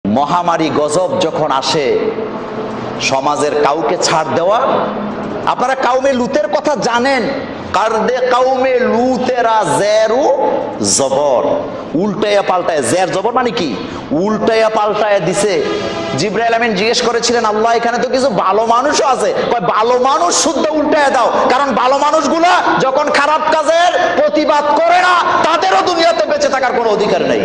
মহামারী গজব যখন আসে, সমাজের কাউকে ছাড় দেওয়া। আপনারা কাউমে লুতের কথা জানেন, কারদে কাউমে লুতেরা জেরু জবর, উল্টায়া পাল্টায়। জের জবর মানে কি? উল্টায়া পাল্টায় দিছে। জিবরাইল আমিন জিজ্ঞেস করেছিলেন, আল্লাহ এখানে তো কিছু ভালো মানুষও আছে, ভালো মানুষ শুদ্ধ উল্টায়া দাও, কারণ ভালো মানুষগুলা যখন খারাপ কাজের প্রতিবাদ করে না, তাদেরও দুনিয়াতে বেঁচে থাকার কোনো অধিকার নেই।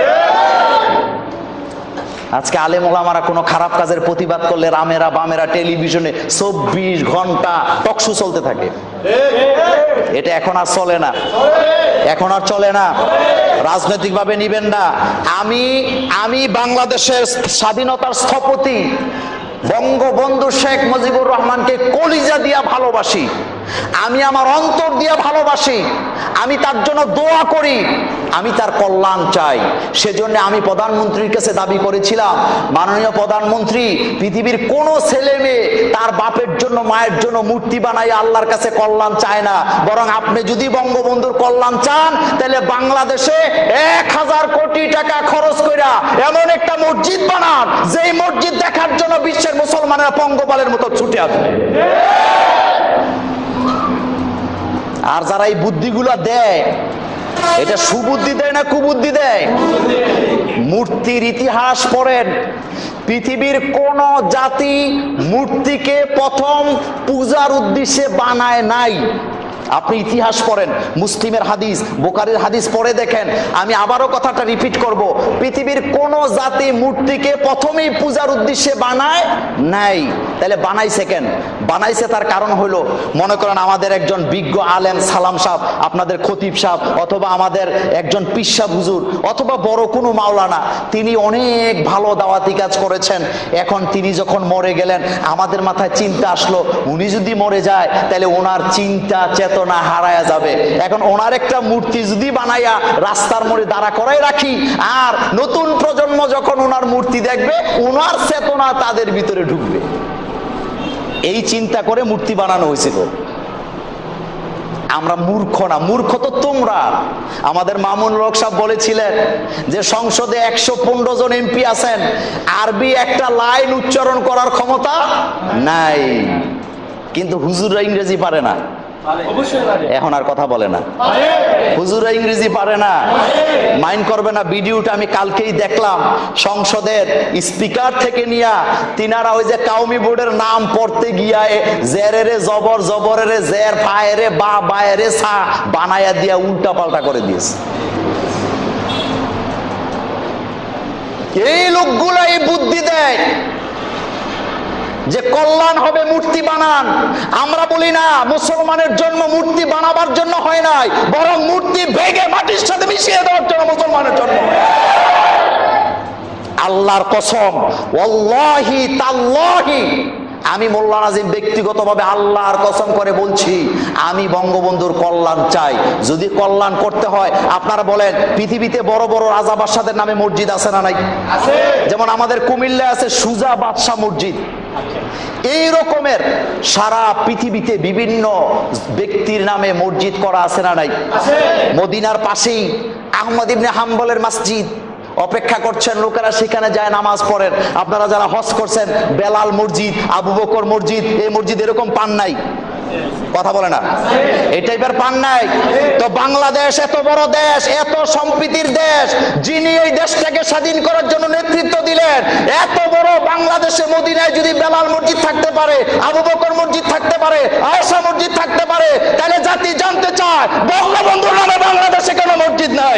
আজকে আলেম ওলামারা কোনো খারাপ কাজের প্রতিবাদ করলে রামেরা বামেরা টেলিভিশনে 24 ঘন্টা টকশো চলতে থাকে। এটা এখন আর চলে না, এখন আর চলে না। রাজনৈতিক ভাবে নিবেন না। আমি বাংলাদেশের স্বাধীনতার স্থপতি বঙ্গবন্ধু শেখ মুজিবুর রহমানকে কলিজা দিয়া ভালোবাসি, আমি আমার অন্তর দিয়া ভালোবাসি, আমি তার জন্য দোয়া করি, আমি তার কল্যাণ চাই। সেজন্য আমি প্রধানমন্ত্রীর কাছে দাবি করেছিলাম, মাননীয় প্রধানমন্ত্রী, পৃথিবীর কোন ছেলে মেয়ে তার বাপের জন্য মায়ের জন্য মূর্তি বানাই আল্লাহর কাছে কল্যাণ চায় না, বরং আপনি যদি বঙ্গবন্ধুর কল্যাণ চান তাহলে বাংলাদেশে 1000 কোটি টাকা খরচ কইরা এমন একটা মসজিদ বানান, যেই মসজিদ দেখার জন্য বিশ্বের মুসলমানেরা পঙ্গপালের মতো ছুটে আসবে। আর যারা এই বুদ্ধিগুলা দেয়, এটা সুবুদ্ধি দেয় না কুবুদ্ধি দেয়? মূর্তির ইতিহাস পড়েন, পৃথিবীর কোন জাতি মূর্তিকে প্রথম পূজার উদ্দেশ্যে বানায় নাই। আপনি ইতিহাস পড়েন, মুসলিমের হাদিস, বুখারীর হাদিস পড়ে দেখেন। আমি আবারও কথাটা রিপিট করব, পৃথিবীর কোন জাতি মূর্তিকে প্রথমেই পূজার উদ্দেশ্যে বানায় নাই। তাহলে বানাইছে কেন? বানাইছে তার কারণ হলো, মনে করেন আমাদের একজন বিজ্ঞ আলেম সালাম সাহেব, আপনাদের খতিব সাহেব, অথবা আমাদের একজন পীর সাহেব হুজুর, অথবা বড় কোনো মাওলানা, তিনি অনেক ভালো দাওয়াতি কাজ করেছেন। এখন তিনি যখন মরে গেলেন, আমাদের মাথায় চিন্তা আসলো, উনি যদি মরে যায় তাহলে ওনার চিন্তা চেতনা হারায়া যাবে। এখন ওনার একটা মূর্তি যদি বানাইয়া রাস্তার মোড়ে দাঁড়া করাই রাখি, আর নতুন প্রজন্ম যখন ওনার মূর্তি দেখবে, ওনার চেতনা তাদের ভিতরে ঢুকবে। এই চিন্তা করে মূর্তি বানানো হয়েছিল। আমরা মূর্খ না, মূর্খ তো তোমরা। আমাদের মামুন হক সাহেব বলেছিলেন যে সংসদে 115 জন এমপি আছেন, আরবি একটা লাইন উচ্চারণ করার ক্ষমতা নাই, কিন্তু হুজুররা ইংরেজি পারে না। এখন আর কথা বলে না, হুজুরা ইংরেজি পারে না। মাইন্ড করবে না, ভিডিওটা আমি কালকেই দেখলাম, সংসদের স্পিকার থেকে নিয়া তিনারা ওই যে কাউমি বোর্ডের নাম পড়তে গিয়া জেরেরে জবর, জবরেরে জের, ফায়েরে বা, বায়েরে সা বানায়া দিয়া উল্টা পাল্টা করে দিয়েছে। এই লোকগুলা এই বুদ্ধি দেয় যে কল্যাণ হবে মূর্তি বানান। আমরা বলি না, মুসলমানের জন্ম মূর্তি বানাবার জন্য হয় নাই, বরং মূর্তি ভেঙে মাটির সাথে মিশিয়ে দেওয়ার জন্য মুসলমানের জন্ম। আল্লাহর কসম, ওয়াল্লাহি তাল্লাহি, আমি মোল্লা নাজিম ব্যক্তিগতভাবে আল্লাহর কসম করে বলছি, আমি বঙ্গবন্ধুর কল্যাণ চাই। যদি কল্যাণ করতে হয়, আপনারা বলেন পৃথিবীতে বড় বড় রাজা বাদশাদের নামে মসজিদ আছে না নাই? যেমন আমাদের কুমিল্লায় আছে সুজা বাদশাহ মসজিদ। এই রকমের সারা পৃথিবীতে বিভিন্ন ব্যক্তির নামে মসজিদ করা আছে না নাই? মদিনার পাশেই আহমদ ইবনে হাম্বলের মসজিদ, অপেক্ষা করছেন লোকেরা, সেখানে যায় নামাজ পড়েন। আপনারা যারা হজ করছেন, বেলাল মসজিদ, আবু বকর মসজিদ, এই মসজিদ এরকম পান নাই? কথা বলে না, এই টাইপের পান নাই? তো বাংলাদেশ এত বড় দেশ, এত সম্প্রীতির দেশ, যিনি এই দেশটাকে স্বাধীন করার জন্য নেতৃত্ব দিলেন, এত বড় বাংলাদেশে মদিনায় যদি বেলাল মসজিদ থাকতে পারে, আবু বকর মসজিদ থাকতে পারে, আয়েশা মসজিদ থাকতে পারে, তাহলে জাতি জানতে চায় বঙ্গবন্ধুর নামে বাংলাদেশে কেন মসজিদ নাই?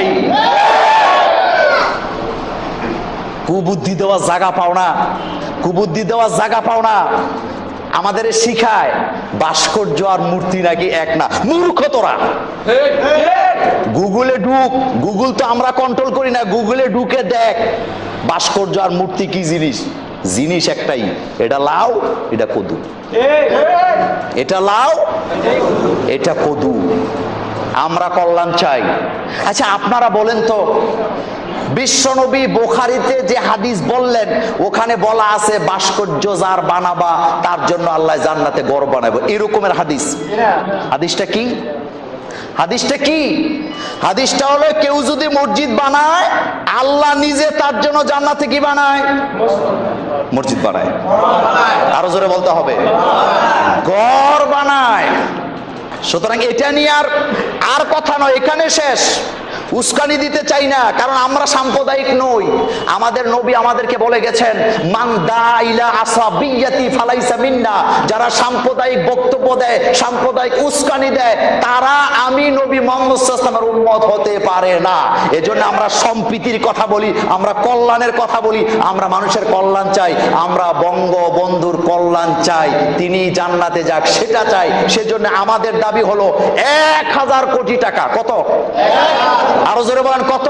কুবুদ্ধি দেওয়ার জায়গা পাও না, কুবুদ্ধি দেওয়ার জায়গা পাও না। আমাদের শিখায় ভাস্কর্য আর মূর্তি নাকি এক না। মূর্খ তোরা। গুগলে ঢুক, গুগল তো আমরা কন্ট্রোল করি না, গুগলে ঢুকে দেখ ভাস্কর্য আর মূর্তি কি জিনিস। জিনিস একটাই, এটা লাউ, এটা কদু। এটা লাউ, এটা কদু। আমরা কল্যাণ চাই। আচ্ছা আপনারা বলেন তো, বিশ্বনবী বুখারীতে যে হাদিস বললেন, ওখানে বলা আছে ভাস্কর্য যার বানাবা তার জন্য আল্লাহ জান্নাতে ঘর বানাবো, এরকমের হাদিস। হাদিসটা কি? হাদিসটা কি? হাদিসটা হলো কেউ যদি মসজিদ বানায়, আল্লাহ নিজে তার জন্য জান্নাতে কি বানায়? মসজিদ বানায়। আরো জোরে বলতে হবে, ঘর বানায়। সুতরাং এটা নিয়ে আর কথা নয়, এখানে শেষ। উস্কানি দিতে চাই না, কারণ আমরা সাম্প্রদায়িক নই। আমাদের নবী আমাদেরকে বলে গেছেন, মান দা ইলা আসাবিয়াতি ফালাইসা মিন্না, যারা সাম্প্রদায়িক বক্তব্য দেয়, সাম্প্রদায়িক উস্কানি দেয়, তারা আমি নবী মুহাম্মদ সাল্লাল্লাহু আলাইহি ওয়াসাল্লামের উম্মত হতে পারে না। এজন্য আমরা সম্প্রীতির কথা বলি, আমরা কল্যাণের কথা বলি, আমরা মানুষের কল্যাণ চাই, আমরা বঙ্গবন্ধুর কল্যাণ চাই, তিনি জান্নাতে যাক সেটা চাই। সেজন্য আমাদের দাবি হলো 1000 কোটি টাকা। কত? আরো জোরে বলেন, কত?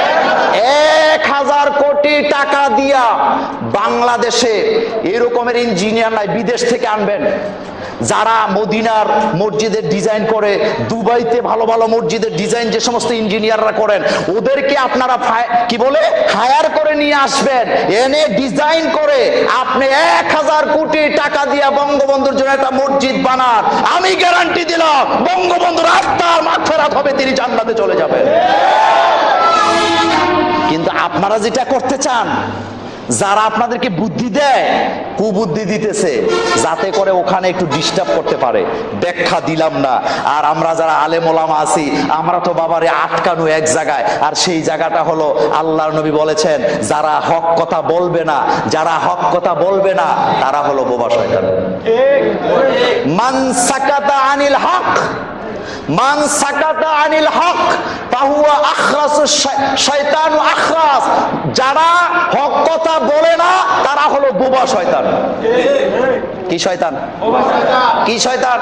1000 কোটি টাকা দিয়া বাংলাদেশে এরকমের ইঞ্জিনিয়ার নাই, বিদেশ থেকে আনবেন। যারা মদিনার মসজিদের ডিজাইন করে, দুবাইতে ভালো ভালো মসজিদের ডিজাইন যে সমস্ত ইঞ্জিনিয়াররা করেন, ওদেরকে আপনারা কি বলে হায়ার করে নিয়ে আসবেন, এনে ডিজাইন করে আপনি 1000 কোটি টাকা দিয়া বঙ্গবন্ধুর জন্য একটা মসজিদ বানান। আমি গ্যারান্টি দিলাম বঙ্গবন্ধুর আত্মার মাগফিরাত হবে, তিনি জান্নাতে চলে যাবেন। কিন্তু আপনারা যেটা করতে চান, যারা আপনাদেরকে বুদ্ধি দেয়, কুবুদ্ধি দিতেছে যাতে করে ওখানে একটু ডিস্টার্ব করতে পারে। ব্যাখ্যা দিলাম না। আর আমরা যারা আলেম ওলামা আছি, আমরা তো বাবারে আটকানো এক জায়গায়, আর সেই জায়গাটা হলো আল্লাহর নবী বলেছেন, যারা হক কথা বলবে না, যারা হক কথা বলবে না, তারা হলো বোবা শয়তান। মান সাকাতা আনিল হক, মান সাকাতা আনিল হক ফাহুয়া আখরাসু শাইতানু আখরাস, যারা হক কথা বলে না তারা হলো বোবা শয়তান। কি শয়তান? কি শয়তান?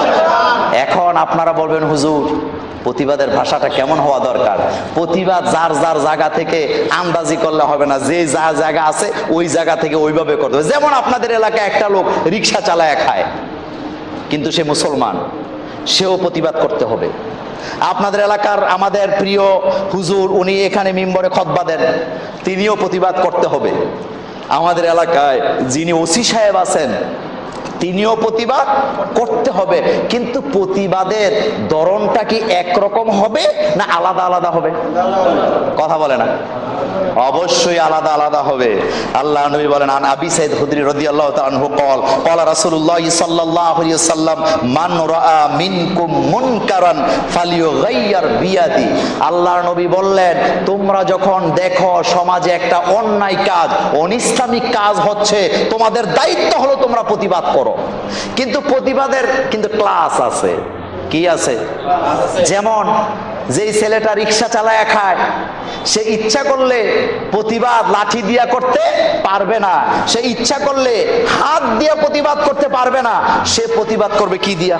এখন আপনারা বলবেন, হুজুর প্রতিবাদের ভাষাটা কেমন হওয়া দরকার? প্রতিবাদ যার যার জায়গা থেকে আন্দাজি করলে হবে না, যে যা জায়গা আছে ওই জায়গা থেকে ওইভাবে করতে হবে। যেমন আপনাদের এলাকায় একটা লোক রিক্সা চালায় খায়, কিন্তু সে মুসলমান, সেও প্রতিবাদ করতে হবে। আপনাদের এলাকার আমাদের প্রিয় হুজুর, উনি এখানে মিম্বরে খুতবা দেন, তিনিও প্রতিবাদ করতে হবে। আমাদের এলাকায় যিনি ওসি সাহেব আছেন, তিনিও প্রতিবাদ করতে হবে। কিন্তু প্রতিবাদের ধরনটা কি একরকম হবে না আলাদা আলাদা হবে? কথা বলে না, অবশ্যই আলাদা আলাদা হবে। আল্লাহ নবী বলেন, আন আবি সাইদ খুদরি রাদিয়াল্লাহু তাআলা আনহু قال قال রাসূলুল্লাহ সাল্লাল্লাহু আলাইহি ওয়াসাল্লাম মান রাআ মিনকুম মুনকারান ফালিয়ুগাইয়ির বিয়াদি। আল্লাহর নবী বললেন, তোমরা যখন দেখো সমাজে একটা অন্যায় কাজ, অনিসলামিক কাজ হচ্ছে, তোমাদের দায়িত্ব হলো তোমরা প্রতিবাদ করো। কিন্তু প্রতিবাদের কিন্তু ক্লাস আছে। কি আছে? যেমন যেই ছেলেটা রিক্সা চালায় খায়, সে ইচ্ছা করলে প্রতিবাদ লাঠি দিয়া করতে পারবে না, সে ইচ্ছা করলে হাত দিয়া প্রতিবাদ করতে পারবে না। সে প্রতিবাদ করবে কি দিয়া?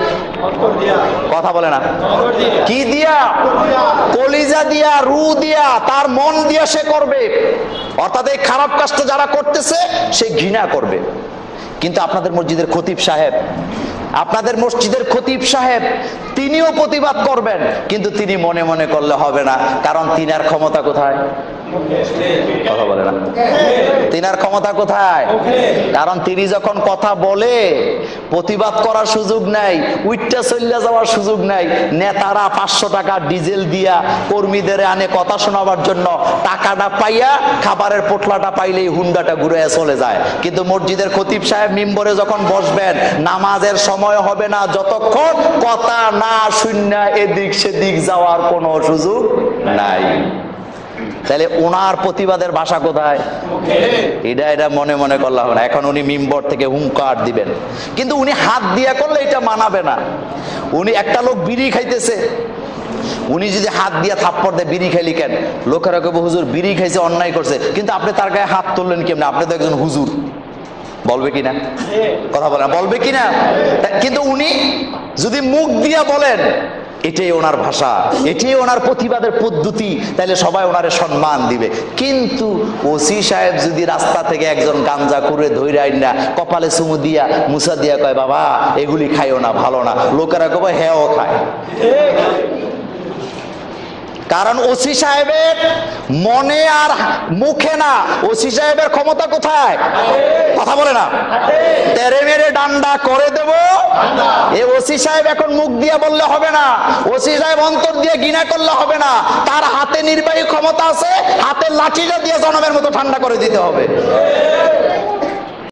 কথা বলে না, কি দিয়া? কলিজা দিয়া, রু দিয়া, তার মন দিয়া সে করবে। অর্থাৎ এই খারাপ কাজটা যারা করতেছে সে ঘৃণা করবে। কিন্তু আপনাদের মসজিদের খতিব সাহেব, আপনাদের মসজিদের খতিব সাহেব তিনিও প্রতিবাদ করবেন, কিন্তু তিনি মনে মনে করলে হবে না, কারণ তিনার ক্ষমতা কোথায়? কথা বলে না, তিনার ক্ষমতা কোথায়? কারণ তিনি যখন কথা বলে প্রতিবাদ করার সুযোগ নাই, উইটটা চল্লা যাওয়ার সুযোগ নাই। নেতারা 500 টাকা ডিজেল দিয়া কর্মীদের আনে কথা শোনাবার জন্য, টাকাটা পাইয়া খাবারের পোটলাটা পাইলেই হুন্ডাটা ঘুরে চলে যায়। কিন্তু মসজিদের খতিব সাহেব মিম্বরে যখন বসবেন, নামাজের সময় হবে না যতক্ষণ কথা না শুননা এদিক সেদিক যাওয়ার কোনো সুযোগ নাই। তাহলে ওনার প্রতিবাদের ভাষা কোথায়? এটা মনে মনে করলে হবে না। এখন উনি মিম্বর থেকে হুঙ্কার দিবেন, কিন্তু উনি হাত দিয়া করলে এটা মানাবে না। উনি একটা লোক বিড়ি খাইতেছে, উনি যদি হাত দিয়া থাপ্পড় দেয়, বিড়ি খাইলি কেন? লোকেরা কেবল হুজুর বিড়ি খাইছে, অন্যায় করছে, কিন্তু আপনি তার গায়ে হাত তুললেন কেমন? আপনি তো একজন হুজুর, বলবে কিনা? কথা বলে না, বলবে কিনা? কিন্তু উনি যদি মুখ দিয়া বলেন, এটাই ওনার ভাষা, এটাই ওনার প্রতিবাদের পদ্ধতি, তাহলে সবাই ওনারে সম্মান দিবে। কিন্তু ওসি সাহেব যদি রাস্তা থেকে একজন গাঞ্জা করে ধরে আইন না, কপালে চুমু দিয়া মুসা দিয়া কয়, বাবা এগুলি খাইও না, ভালো না, লোকেরা কবে হ্যাঁও খায়। কারণ ওসি সাহেবের মনে আর মুখে না, ওসি সাহেবের ক্ষমতা কোথায়? কথা বলে না, তেরে মেরে ডান্ডা করে দেব। এই ওসি সাহেব এখন মুখ দিয়ে বললে হবে না, ওসি সাহেব অন্তর দিয়ে ঘৃণা করলে হবে না, তার হাতে নির্বাহী ক্ষমতা আছে, হাতের লাঠিটা দিয়ে জনমের মতো ঠান্ডা করে দিতে হবে।